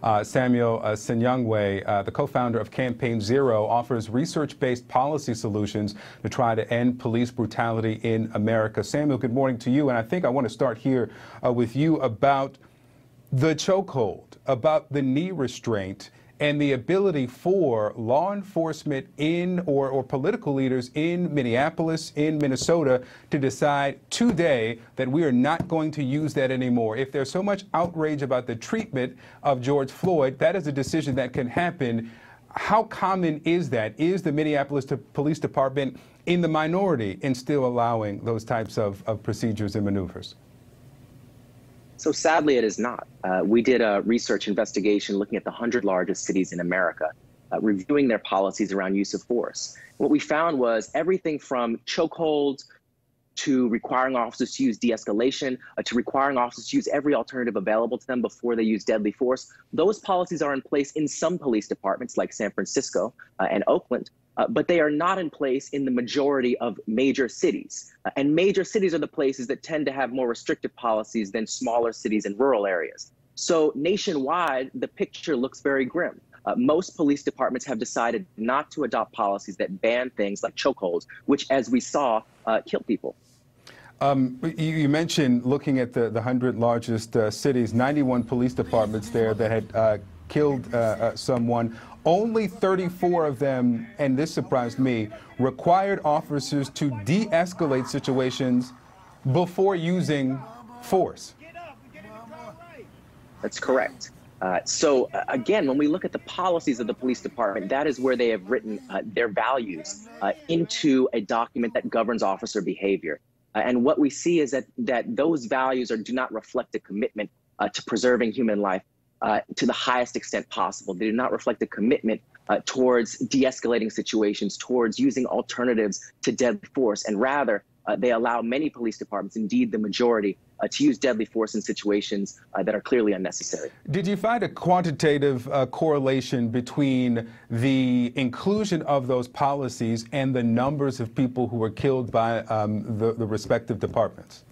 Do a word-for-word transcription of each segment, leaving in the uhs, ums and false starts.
Uh, Samuel uh, Sinyangwe, uh, the co-founder of Campaign Zero, offers research-based policy solutions to try to end police brutality in America. Samuel, good morning to you. And I think I want to start here uh, with you about the chokehold, about the knee restraint, and the ability for law enforcement in or, or political leaders in Minneapolis, in Minnesota, to decide today that we are not going to use that anymore. If there's so much outrage about the treatment of George Floyd, that is a decision that can happen. How common is that? Is the Minneapolis Police Department in the minority in still allowing those types of, of procedures and maneuvers? So sadly, it is not. Uh, we did a research investigation looking at the one hundred largest cities in America, uh, reviewing their policies around use of force. What we found was everything from chokeholds to requiring officers to use de-escalation, uh, to requiring officers to use every alternative available to them before they use deadly force. Those policies are in place in some police departments like San Francisco uh, and Oakland. Uh, but they are not in place in the majority of major cities. Uh, and major cities are the places that tend to have more restrictive policies than smaller cities and rural areas. So nationwide, the picture looks very grim. Uh, most police departments have decided not to adopt policies that ban things like chokeholds, which, as we saw, uh, kill people. Um, you, you mentioned looking at the, the one hundred largest uh, cities, ninety-one police departments there that had uh, killed uh, uh, someone. Only thirty-four of them, and this surprised me, required officers to de-escalate situations before using force. That's correct. Uh, so uh, again, when we look at the policies of the police department, that is where they have written uh, their values uh, into a document that governs officer behavior. Uh, and what we see is that, that those values are, do not reflect a commitment uh, to preserving human life Uh, to the highest extent possible. They do not reflect a commitment uh, towards de-escalating situations, towards using alternatives to deadly force, and rather uh, they allow many police departments, indeed the majority, uh, to use deadly force in situations uh, that are clearly unnecessary. Did you find a quantitative uh, correlation between the inclusion of those policies and the numbers of people who were killed by um, the, the respective departments?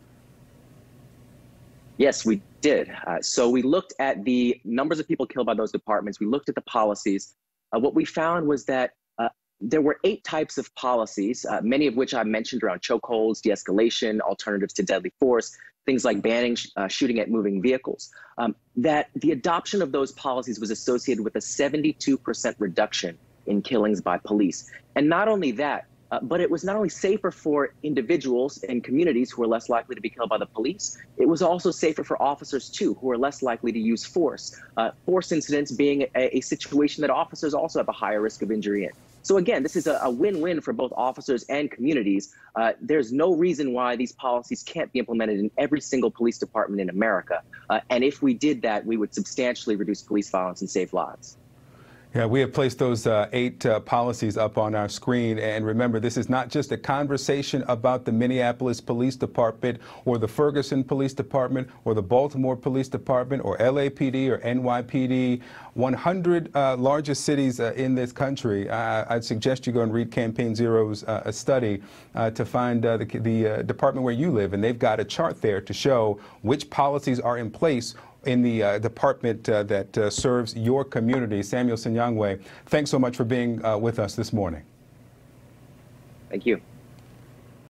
Yes, we did. Uh, so we looked at the numbers of people killed by those departments. We looked at the policies. Uh, what we found was that uh, there were eight types of policies, uh, many of which I mentioned around chokeholds, de-escalation, alternatives to deadly force, things like banning sh uh, shooting at moving vehicles, um, that the adoption of those policies was associated with a seventy-two percent reduction in killings by police. And not only that, Uh, but it was not only safer for individuals and communities who are less likely to be killed by the police, it was also safer for officers, too, who are less likely to use force. Uh, force incidents being a, a situation that officers also have a higher risk of injury in. So again, this is a win-win for both officers and communities. Uh, there's no reason why these policies can't be implemented in every single police department in America. Uh, and if we did that, we would substantially reduce police violence and save lives. Yeah, we have placed those uh, eight uh, policies up on our screen. And remember, this is not just a conversation about the Minneapolis Police Department or the Ferguson Police Department or the Baltimore Police Department or L A P D or N Y P D. one hundred uh, largest cities uh, in this country. Uh, I'd suggest you go and read Campaign Zero's uh, study uh, to find uh, the, the uh, department where you live. And they've got a chart there to show which policies are in place in the uh, department uh, that uh, serves your community. Samuel Sinyangwe, thanks so much for being uh, with us this morning. Thank you.